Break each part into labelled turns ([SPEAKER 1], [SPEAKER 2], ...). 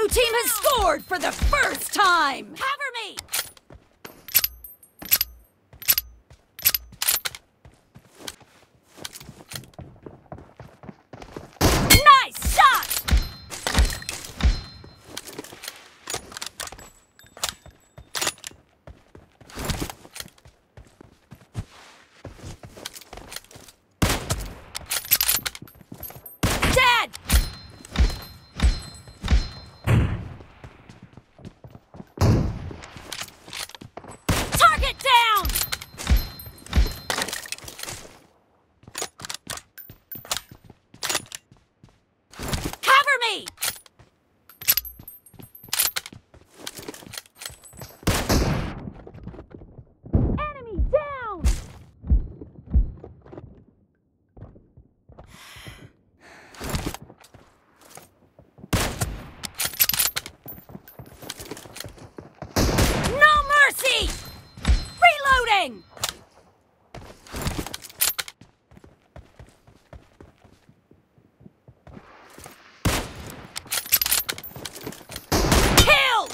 [SPEAKER 1] Blue team has scored for the first time! Cover me! Nice shot! Dead! Target down! Cover me! Enemy down! No mercy! Reloading! Killed!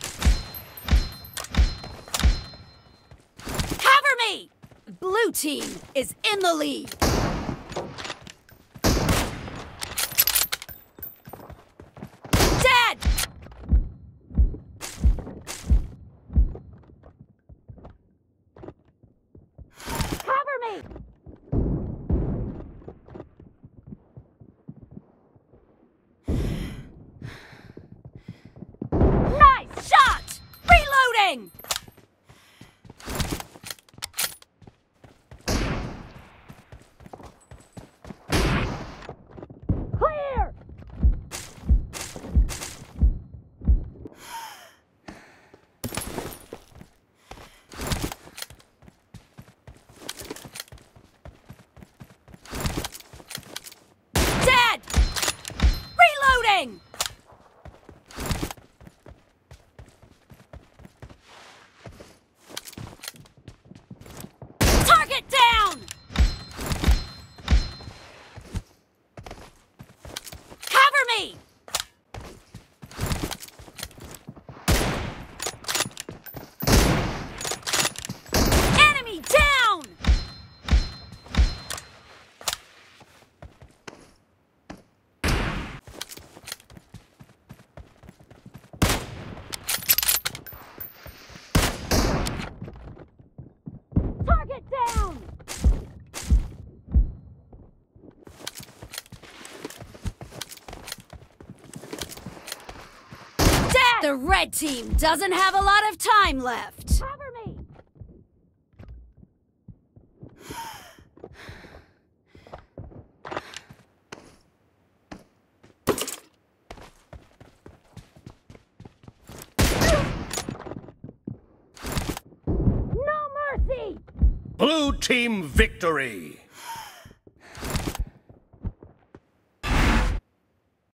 [SPEAKER 1] Cover me! Blue team is in the lead. Dead! Cover me! Nice shot! Reloading! Clear! Dead! Reloading! Target down! Cover me! Enemy down! Target down! Dead! The red team doesn't have a lot of time left. Cover me! No mercy!
[SPEAKER 2] Blue team victory!